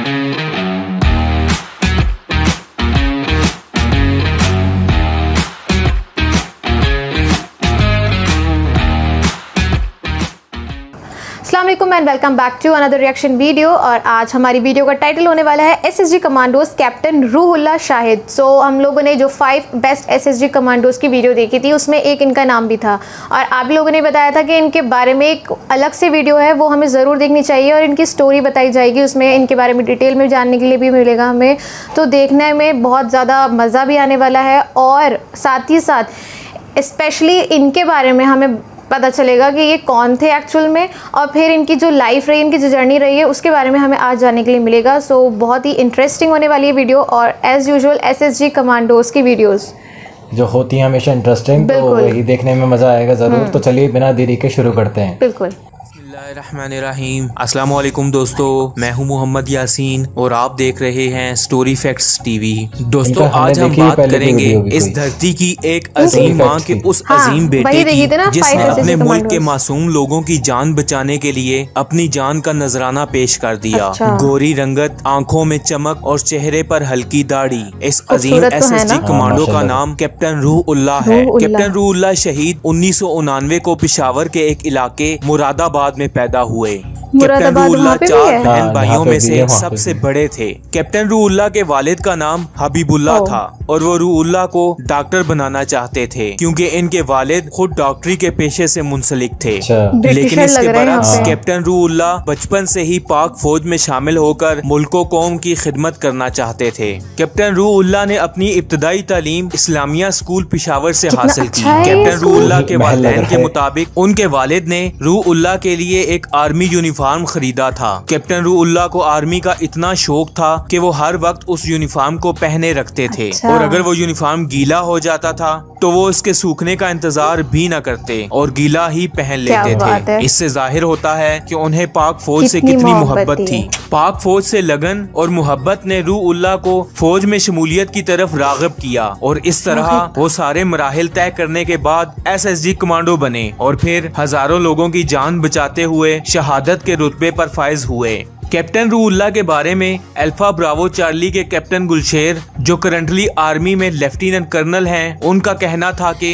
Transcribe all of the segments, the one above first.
अस्सलाम वालेकुम and welcome back to another reaction video. और आज हमारी वीडियो का टाइटल होने वाला है SSG commandos captain Ruhullah Shahid. So हम लोगों ने जो 5 बेस्ट एसएसजी कमांडोज की वीडियो देखी थी उसमें एक इनका नाम भी था, और आप लोगों ने बताया था कि इनके बारे में एक अलग से वीडियो है, वो हमें ज़रूर देखनी चाहिए और इनकी स्टोरी बताई जाएगी, उसमें इनके बारे में डिटेल में जानने के लिए भी मिलेगा हमें। तो देखने में बहुत ज़्यादा मज़ा भी आने वाला है और साथ ही साथ स्पेशली इनके बारे में हमें पता चलेगा कि ये कौन थे एक्चुअल में, और फिर इनकी जो लाइफ रही, इनकी जो जर्नी रही है उसके बारे में हमें आज जानने के लिए मिलेगा। सो बहुत ही इंटरेस्टिंग होने वाली है वीडियो, और एज़ यूजुअल एसएसजी कमांडोज की वीडियोस जो होती हैं हमेशा इंटरेस्टिंग, तो वही देखने में मज़ा आएगा ज़रूर। तो चलिए बिना देरी के शुरू करते हैं। बिल्कुल। बिस्मिल्लाहिर्रहमानिर्रहीम। अस्सलाम वालेकुम दोस्तों, मैं हूं मोहम्मद यासीन और आप देख रहे हैं स्टोरी फैक्ट्स टीवी। दोस्तों आज हम बात करेंगे इस धरती की एक अजीम माँ के उस अजीम बेटे की जिसने अपने मुल्क के मासूम लोगों की जान बचाने के लिए अपनी जान का नजराना पेश कर दिया। गोरी रंगत, आंखों में चमक और चेहरे पर हल्की दाढ़ी, इस अजीम एसएसजी कमांडो का नाम कैप्टन रूहुल्लाह है। कैप्टन रूहुल्लाह शहीद 1999 को पेशावर के एक इलाके मुरादाबाद में पैदा हुए। कैप्टन रूहुल्लाह 4 बहन भाइयों में से सबसे बड़े थे। कैप्टन रूहुल्लाह के वालिद का नाम हबीबुल्लाह था और वो रूहुल्लाह को डॉक्टर बनाना चाहते थे क्योंकि इनके वालिद खुद डॉक्टरी के पेशे से मुंसलिक थे। लेकिन इसके बरक्स कैप्टन रूहुल्लाह बचपन से ही पाक फौज में शामिल होकर मुल्को कौम की खिदमत करना चाहते थे। कैप्टन रूहुल्लाह ने अपनी इब्तदाई तालीम इस्लामिया स्कूल पेशावर से हासिल की। कैप्टन रूहुल्लाह के वालिदैन के मुताबिक उनके वालिद ने रूहुल्लाह के लिए एक आर्मी यूनिफॉर्म खरीदा था। कैप्टन रूहुल्लाह को आर्मी का इतना शौक था कि वो हर वक्त उस यूनिफॉर्म को पहने रखते थे, और अगर वो यूनिफॉर्म गीला हो जाता था तो वो उसके सूखने का इंतजार भी न करते और गीला ही पहन लेते थे। इससे जाहिर होता है कि उन्हें पाक फौज से कितनी मोहब्बत थी। पाक फौज से लगन और मोहब्बत ने रूहुल्लाह को फौज में शमूलियत की तरफ राग़िब किया, और इस तरह वो सारे मराहिल तय करने के बाद एसएसजी कमांडो बने और फिर हजारों लोगों की जान बचाते हुए शहादत के रुतबे पर फायज हुए। कैप्टन रूहुल्लाह के बारे में अल्फा ब्रावो चार्ली के कैप्टन गुलशेर, जो करंटली आर्मी में लेफ्टिनेंट कर्नल हैं, उनका कहना था कि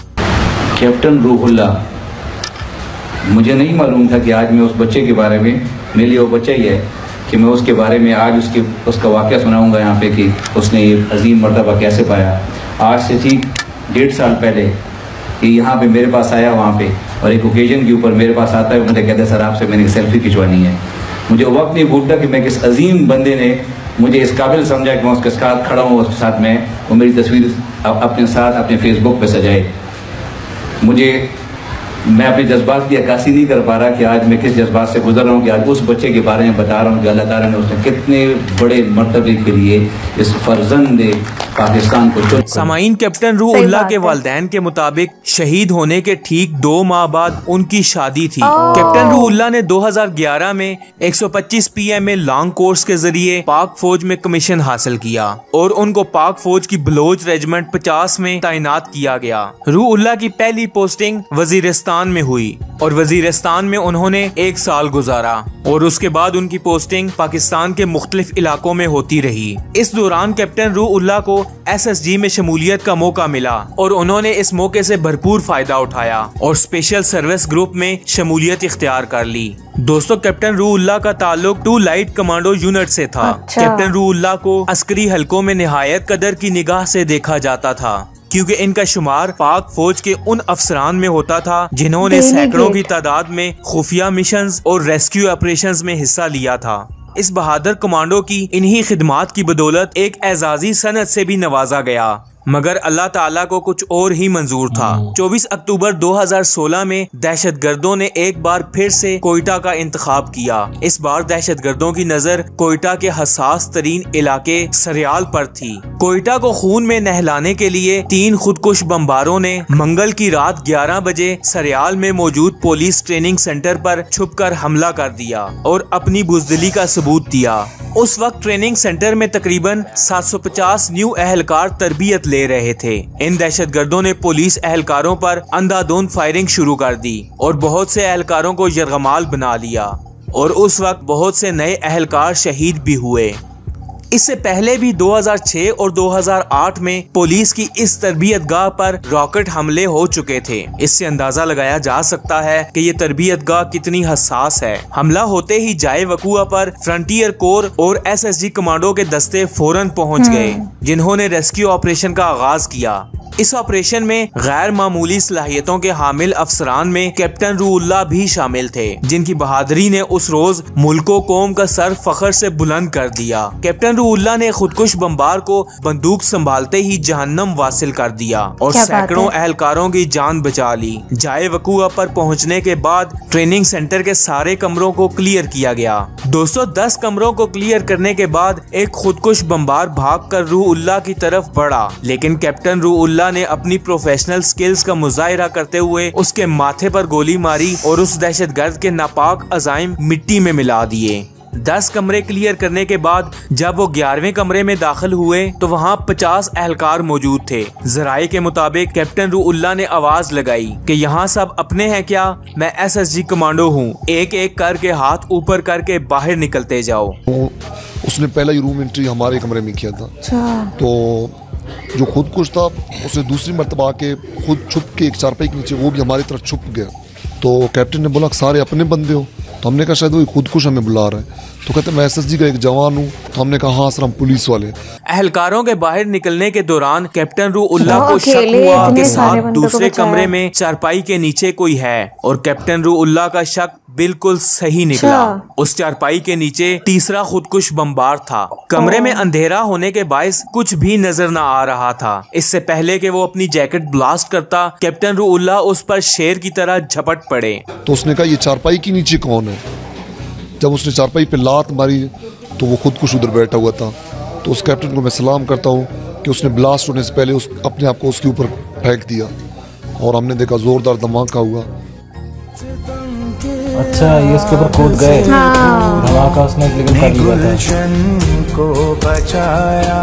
कैप्टन रूहुल्लाह, मुझे नहीं मालूम था कि आज मैं उस बच्चे के बारे में, मेरे लिए वो बच्चा ही है कि मैं उसके बारे में आज उसका वाक़या सुनाऊंगा यहाँ पे कि उसने ये अजीम मर्तबा कैसे पाया। आज से ठीक 1.5 साल पहले कि यहाँ पे मेरे पास आया वहाँ पे, और एक ओकेजन के ऊपर मेरे पास आता है, मुझे कहते हैं सर आपसे मैंने सेल्फी खिंचवानी है। मुझे वक्त नहीं भूलता कि मैं किस अजीम बंदे ने मुझे इस काबिल समझा कि मैं उसके साथ खड़ा हूँ, उसके साथ मैं, वो मेरी तस्वीर अपने साथ अपने फेसबुक पे सजाए। मैं अपने जज्बात की अक्कासी नहीं कर पा रहा कि आज मैं किस जज्बात से गुजर रहा हूँ कि आज उस बच्चे के बारे में बता रहा हूँ कि अल्लाह ताला ने उसने कितने बड़े मर्तबे के लिए इस फर्जंदे पाकिस्तान को चुना। सामाईन, कैप्टन रूहुल्लाह के वालिदैन के मुताबिक शहीद होने के ठीक 2 माह बाद उनकी शादी थी। कैप्टन रूहुल्लाह ने 2011 में 125 PMA लॉन्ग कोर्स के जरिए पाक फौज में कमीशन हासिल किया और उनको पाक फौज की बलोच रेजिमेंट 50 में तैनात किया गया। रूहुल्लाह की पहली पोस्टिंग वजीरिस्तान में हुई और वजीरिस्तान में उन्होंने 1 साल गुजारा, और उसके बाद उनकी पोस्टिंग पाकिस्तान के मुख्तलिफ इलाकों में होती रही। इस दौरान कैप्टन रूहुल्लाह को एसएसजी में शमूलियत का मौका मिला और उन्होंने इस मौके से भरपूर फायदा उठाया और स्पेशल सर्विस ग्रुप में शमूलियत इख्तियार कर ली। दोस्तों, कैप्टन रूहुल्लाह का ताल्लुक 2 लाइट कमांडो यूनिट से था। कैप्टन रूहुल्लाह को अस्करी हलकों में निहायत कदर की निगाह से देखा जाता था क्योंकि इनका शुमार पाक फौज के उन अफसरान में होता था जिन्होंने सैकड़ों की तादाद में खुफिया मिशंस और रेस्क्यू ऑपरेशंस में हिस्सा लिया था। इस बहादुर कमांडो की इन्हीं खिदमात की बदौलत एक एजाजी सनद से भी नवाजा गया, मगर अल्लाह ताला को कुछ और ही मंजूर था। 24 अक्टूबर 2016 में दहशतगर्दों ने एक बार फिर से कोयटा का इंतखाब किया। इस बार दहशतगर्दों की नजर कोयटा के हसास तरीन इलाके सरियाल पर थी। कोयटा को खून में नहलाने के लिए 3 खुदकुश बमबारों ने मंगल की रात 11 बजे सरियाल में मौजूद पुलिस ट्रेनिंग सेंटर पर छुपकर हमला कर दिया और अपनी बुज़दिली का सबूत दिया। उस वक्त ट्रेनिंग सेंटर में तकरीबन 750 न्यू अहलकार तरबियत ले रहे थे। इन दहशतगर्दों ने पुलिस अहलकारों पर अंधाधुंध फायरिंग शुरू कर दी और बहुत से अहलकारों को यरगमाल बना लिया और उस वक्त बहुत से नए अहलकार शहीद भी हुए। इससे पहले भी 2006 और 2008 में पुलिस की इस तरबियतगाह पर रॉकेट हमले हो चुके थे। इससे अंदाजा लगाया जा सकता है कि ये तरबियतगाह कितनी हसास है। हमला होते ही जाए वकुआ पर फ्रंटियर कोर और SSG कमांडो के दस्ते फौरन पहुंच गए, जिन्होंने रेस्क्यू ऑपरेशन का आगाज किया। इस ऑपरेशन में गैर मामूली सलाहियतों के हामिल अफसरान में कैप्टन रूहुल्लाह भी शामिल थे, जिनकी बहादुरी ने उस रोज मुल्को कौम का सर फख्र से बुलंद कर दिया। कैप्टन रूहुल्लाह ने खुदकुश बम्बार को बंदूक संभालते ही जहन्नम वासिल कर दिया और सैकड़ों अहलकारों की जान बचा ली। जाए वकुआ पर पहुंचने के बाद ट्रेनिंग सेंटर के सारे कमरों को क्लियर किया गया। दोस्तों 10 कमरों को क्लियर करने के बाद एक खुदकुश बम्बार भागकर रूहुल्लाह की तरफ बढ़ा, लेकिन कैप्टन रूहुल्लाह ने अपनी प्रोफेशनल स्किल्स का मुजाहिरा करते हुए उसके माथे पर गोली मारी और उस दहशतगर्द के नापाक अजाइम मिट्टी में मिला दिए। 10 कमरे क्लियर करने के बाद जब वो 11वें कमरे में दाखिल हुए तो वहाँ 50 अहलकार मौजूद थे। जराये के मुताबिक कैप्टन रूहुल्लाह ने आवाज लगाई कि यहाँ सब अपने हैं क्या? मैं SSG कमांडो हूँ, एक एक करके हाथ ऊपर करके बाहर निकलते जाओ। उसने पहला ही रूम एंट्री हमारे कमरे में किया था। तो जो खुदकुश था उसने दूसरी मरतबा आके खुद छुप के एक चारपाई के नीचे वो भी हमारी तरफ छुप गया। तो कैप्टन ने बोला सारे अपने बंदे हो, तो हमने कहा शायद वो खुदकुश हमें बुला रहा है। तो कहते मैं SSG का एक जवान हूँ। तो हमने कहा हाँ सर हम पुलिस वाले। अहलकारों के बाहर निकलने के दौरान कैप्टन रूहुल्लाह को शक हुआ कि साथ दूसरे कमरे में चारपाई के नीचे कोई है और कैप्टन रूहुल्लाह का शक बिल्कुल सही निकला। उस चारपाई के नीचे तीसरा खुदकुश बम्बार था। कमरे में अंधेरा होने के बायस कुछ भी नजर न आ रहा था। इससे पहले कि वो अपनी जैकेट ब्लास्ट करता, कैप्टन रूहुल्लाह उस पर शेर की तरह झपट पड़े। तो उसने कहा ये चारपाई के नीचे कौन है? जब उसने चारपाई पे लात मारी तो वो खुदकुश उधर बैठा हुआ था। तो उस कैप्टन को मैं सलाम करता हूँ कि उसने ब्लास्ट होने से पहले अपने आप को उसके ऊपर फेंक दिया और हमने देखा जोरदार धमाका हुआ। अच्छा ये उसके ऊपर कूद गए। धमाका उसने लेकिन कर लिया था। को बचाया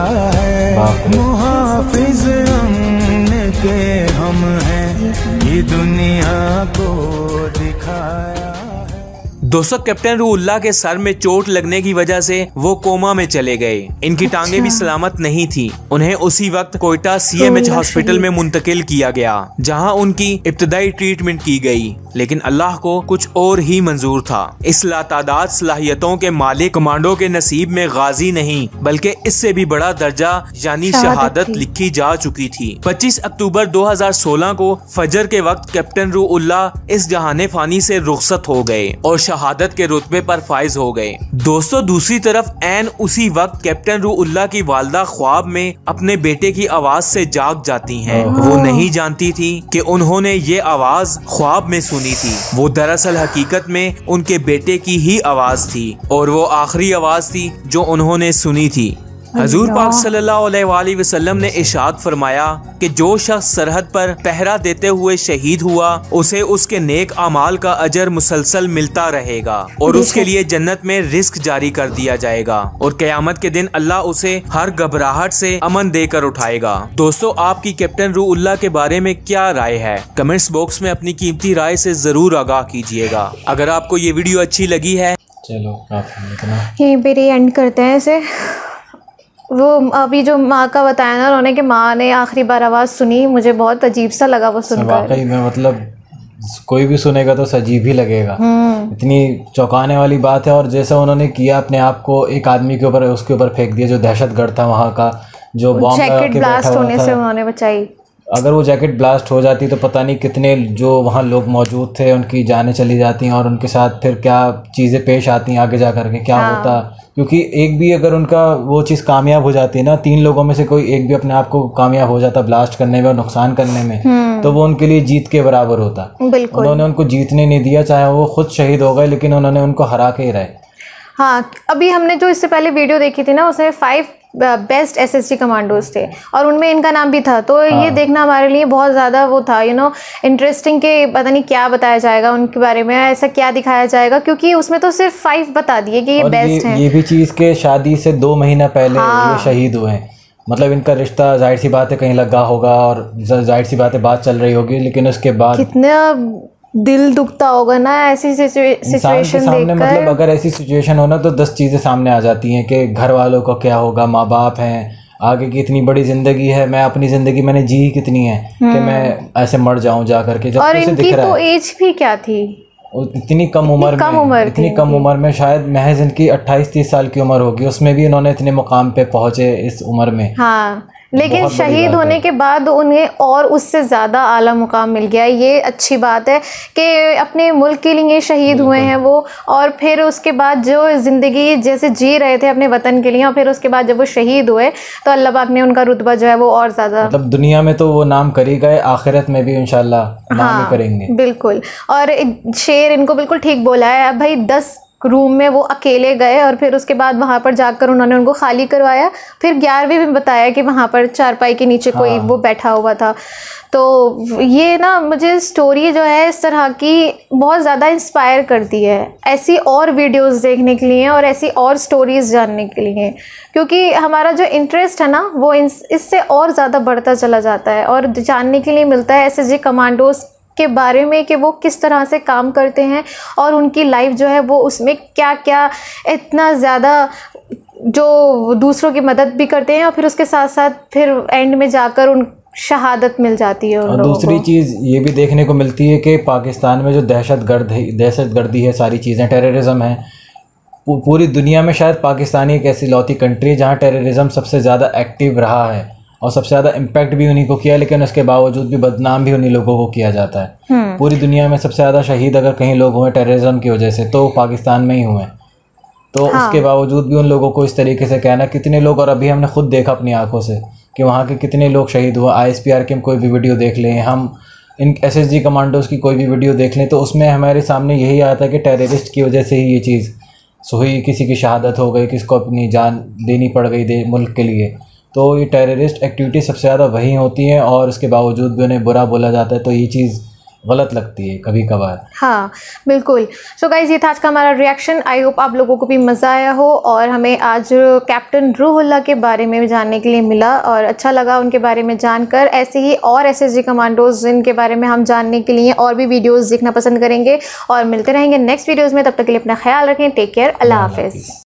है मुहाफिज अमन के हम हैं, ये दुनिया को दिखाया। दोस्तों कैप्टन रूहुल्लाह के सर में चोट लगने की वजह से वो कोमा में चले गए। इनकी टांगे भी सलामत नहीं थी। उन्हें उसी वक्त कोयटा CMH हॉस्पिटल में मुंतकिल किया गया, जहां उनकी इब्तदाई ट्रीटमेंट की गई। लेकिन अल्लाह को कुछ और ही मंजूर था। इस लातादाद सलाहियतों के मालिक कमांडो के नसीब में गाजी नहीं बल्कि इससे भी बड़ा दर्जा यानी शहादत लिखी जा चुकी थी। 25 अक्टूबर 2016 को फजर के वक्त कैप्टन रूहुल्लाह इस जहाने फानी से रुखसत हो गए और शहादत के रुतबे पर फाइज हो गए। दोस्तों दूसरी तरफ ऐन उसी वक्त कैप्टन रूहुल्लाह की वालदा ख्वाब में अपने बेटे की आवाज से जाग जाती हैं। वो नहीं जानती थी कि उन्होंने ये आवाज ख्वाब में सुनी थी। वो दरअसल हकीकत में उनके बेटे की ही आवाज थी और वो आखिरी आवाज थी जो उन्होंने सुनी थी। हजूर पाक सल्लल्लाहु अलैहि वसल्लम ने इरशाद फरमाया कि जो शख्स सरहद पर पहरा देते हुए शहीद हुआ उसे उसके नेक अमाल का अजर मुसलसल मिलता रहेगा और उसके लिए जन्नत में रिस्क जारी कर दिया जाएगा और क़यामत के दिन अल्लाह उसे हर घबराहट से अमन देकर उठाएगा। दोस्तों आपकी कैप्टन रूहुल्लाह के बारे में क्या राय है? कमेंट्स बॉक्स में अपनी कीमती राय से जरूर आगाह कीजिएगा। अगर आपको ये वीडियो अच्छी लगी है चलो यहीं पे एंड करते हैं इसे। वो अभी जो माँ का बताया ना उन्होंने कि माँ ने आखिरी बार आवाज़ सुनी, मुझे बहुत अजीब सा लगा वो सुनकर। वाकई में मतलब कोई भी सुनेगा तो अजीब ही लगेगा। इतनी चौंकाने वाली बात है। और जैसा उन्होंने किया अपने आप को एक आदमी के ऊपर उसके ऊपर फेंक दिया जो दहशतगर्द था वहाँ का, जो बॉम्ब लगा के बैठा हुआ था। से उन्होंने बचाई। अगर वो जैकेट ब्लास्ट हो जाती तो पता नहीं कितने जो वहाँ लोग मौजूद थे उनकी जानें चली जाती और उनके साथ फिर क्या चीज़ें पेश आती आगे जा करके क्या होता। क्योंकि एक भी अगर उनका वो चीज़ कामयाब हो जाती है ना, 3 लोगों में से कोई एक भी अपने आप को कामयाब हो जाता ब्लास्ट करने में और नुकसान करने में, तो वो उनके लिए जीत के बराबर होता। उन्होंने उनको जीतने नहीं दिया, चाहे वो खुद शहीद हो गए लेकिन उन्होंने उनको हरा के ही रहे। हाँ अभी हमने जो इससे पहले वीडियो देखी थी ना उसमें 5 बेस्ट SSG कमांडोज थे और उनमें इनका नाम भी था। तो ये देखना हमारे लिए बहुत ज़्यादा वो था इंटरेस्टिंग के पता नहीं क्या बताया जाएगा उनके बारे में, ऐसा क्या दिखाया जाएगा, क्योंकि उसमें तो सिर्फ 5 बता दिए कि ये बेस्ट हैं। ये भी चीज़ के शादी से 2 महीना पहले ये शहीद हुए हैं। मतलब इनका रिश्ता जाहिर सी बात है कहीं लगा होगा और जाहिर सी बात है बात चल रही होगी, लेकिन उसके बाद कितना दिल दुखता होगा ना ऐसी सिचुएशन देखकर। मतलब अगर ऐसी सिचुएशन हो ना तो 10 चीज़ें सामने आ जाती हैं कि घर वालों का क्या होगा, माँ बाप हैं, आगे की इतनी बड़ी ज़िंदगी है, मैं अपनी ज़िंदगी मैंने जी कितनी है कि मैं ऐसे मर जाऊं जा करके। जब और उसे इनकी दिख रहा तो है एज भी क्या थी, इतनी कम उम्र में शायद महज इनकी 28-30 साल की उम्र होगी, उसमें भी इन्होंने इतने मुकाम पे पहुंचे इस उम्र में। हाँ, लेकिन शहीद होने के बाद उन्हें और उससे ज़्यादा आला मुकाम मिल गया। ये अच्छी बात है कि अपने मुल्क के लिए शहीद हुए हैं वो, और फिर उसके बाद जो ज़िंदगी जैसे जी रहे थे अपने वतन के लिए, और फिर उसके बाद जब वो शहीद हुए तो अल्लाह पाक ने उनका रुतबा जो है वो और ज़्यादा, मतलब दुनिया में तो वो नाम कर ही गए, आखिरत में भी इंशाल्लाह नाम करेंगे। बिल्कुल। और शेर इनको बिल्कुल ठीक बोला है। अब भाई 10 रूम में वो अकेले गए और फिर उसके बाद वहाँ पर जाकर उन्होंने उनको खाली करवाया। फिर 11वीं में बताया कि वहाँ पर चारपाई के नीचे कोई वो बैठा हुआ था। तो ये ना मुझे स्टोरी जो है इस तरह की बहुत ज़्यादा इंस्पायर करती है ऐसी और वीडियोस देखने के लिए और ऐसी और स्टोरीज़ जानने के लिए, क्योंकि हमारा जो इंटरेस्ट है ना वो इससे और ज़्यादा बढ़ता चला जाता है और जानने के लिए मिलता है एसएसजी कमांडोज़ के बारे में कि वो किस तरह से काम करते हैं और उनकी लाइफ जो है वो उसमें क्या क्या इतना ज़्यादा जो दूसरों की मदद भी करते हैं और फिर उसके साथ साथ फिर एंड में जाकर उन शहादत मिल जाती है उन लोगों को। दूसरी चीज़ ये भी देखने को मिलती है कि पाकिस्तान में जो दहशतगर्दी है, सारी चीज़ें, टेररिज्म है, पूरी दुनिया में शायद पाकिस्तान एक ऐसी लौती कंट्री है जहाँ टेररिज्म सबसे ज़्यादा एक्टिव रहा है और सबसे ज़्यादा इम्पैक्ट भी उन्हीं को किया, लेकिन उसके बावजूद भी बदनाम भी उन्हीं लोगों को किया जाता है। पूरी दुनिया में सबसे ज़्यादा शहीद अगर कहीं लोग हुए टेररिज्म की वजह से तो पाकिस्तान में ही हुए। तो उसके बावजूद भी उन लोगों को इस तरीके से कहना, कितने लोग, और अभी हमने खुद देखा अपनी आंखों से कि वहाँ के कितने लोग शहीद हुए। ISPR की हम कोई भी वीडियो देख लें, हम इन SSG कमांडोज़ की कोई भी वीडियो देख लें, तो उसमें हमारे सामने यही आता है कि टेररिस्ट की वजह से ही ये चीज़ हुई, किसी की शहादत हो गई, किसी को अपनी जान देनी पड़ गई मुल्क के लिए। तो ये टेररिस्ट एक्टिविटी सबसे ज़्यादा वही होती हैं और उसके बावजूद भी उन्हें बुरा बोला जाता है, तो ये चीज़ गलत लगती है कभी कभार। हाँ बिल्कुल। सो गाइज़, ये था आज का हमारा रिएक्शन। आई होप आप लोगों को भी मज़ा आया हो और हमें आज कैप्टन रूहुल्लाह के बारे में जानने के लिए मिला और अच्छा लगा उनके बारे में जानकर। ऐसे ही और SSG कमांडोज़ जिनके बारे में हम जानने के लिए और भी वीडियोज़ देखना पसंद करेंगे और मिलते रहेंगे नेक्स्ट वीडियोज़ में। तब तक के लिए अपना ख्याल रखें। Take care. अल्लाह हाफिज़।